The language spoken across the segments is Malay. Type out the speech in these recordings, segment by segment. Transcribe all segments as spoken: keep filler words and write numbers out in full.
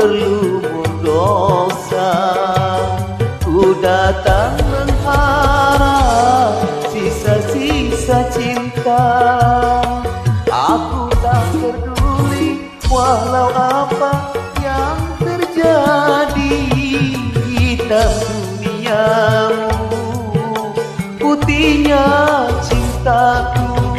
berlumur dosa. Ku datang mengharap sisa-sisa cinta. Aku tak peduli walau apa yang terjadi. Hitam duniamu, putihnya cintaku.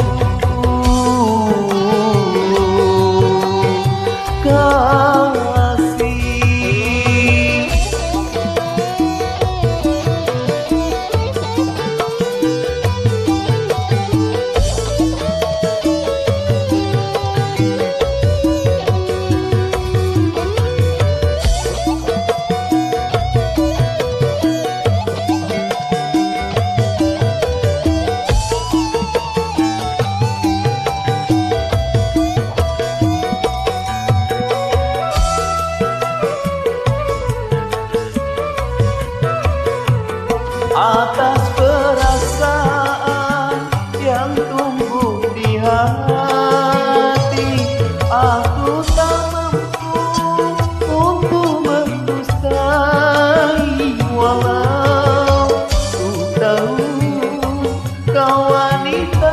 Atas perasaan yang tumbuh di hati, aku tak mampu untuk mendustai. Walau ku tahu kau wanita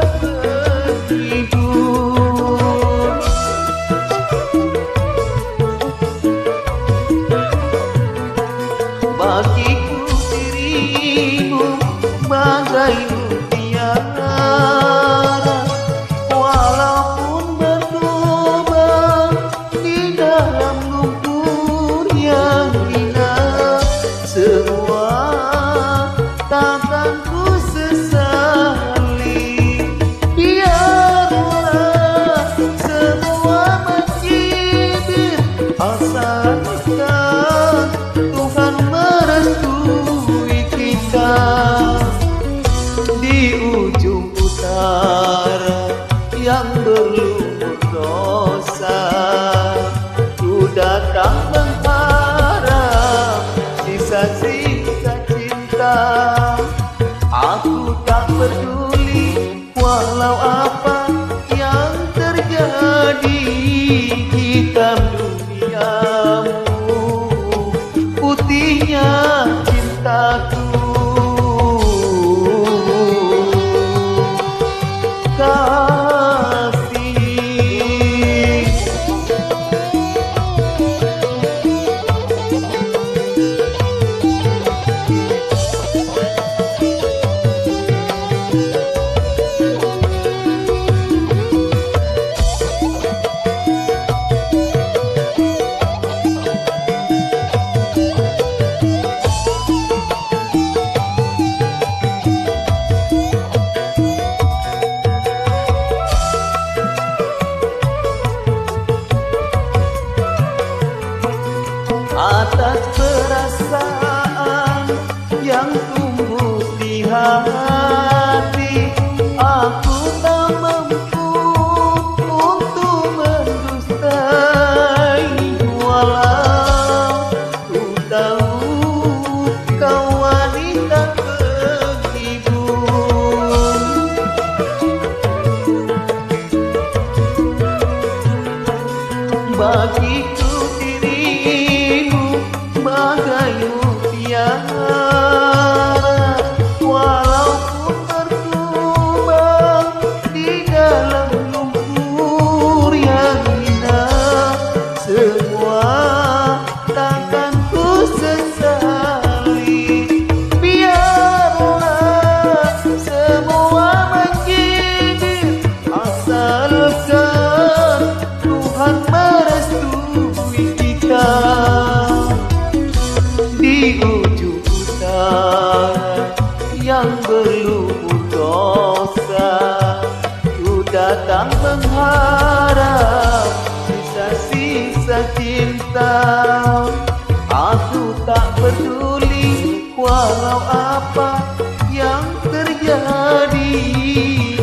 terhibur, bagiku bagai mutiara, walaupun berlubang di dalam lumpur yang hina. Semua takkan ku sesali, biarlah semua mencibir, asalkan Tuhan merestui kita. Di ujung utara yang berlumur dosa, ku datang mengharap sisa-sisa cinta. Aku tak peduli walau apa yang terjadi. Hitam duniamu, putihnya cintaku. Atas perasaan yang tumbuh di hati, aku tak mampu untuk mendustai. Walau ku tahu kau wanita penghibur, bagiku bagai mutiara, walaupun berlubang di dalam lumpur yang hina. Semua takkan ku sesali, biarlah semua mencibir, asalkan Tuhan merestui kita. Di ujung utara yang berlumur dosa, ku datang mengharap sisa-sisa cinta. Aku tak peduli walau apa yang terjadi.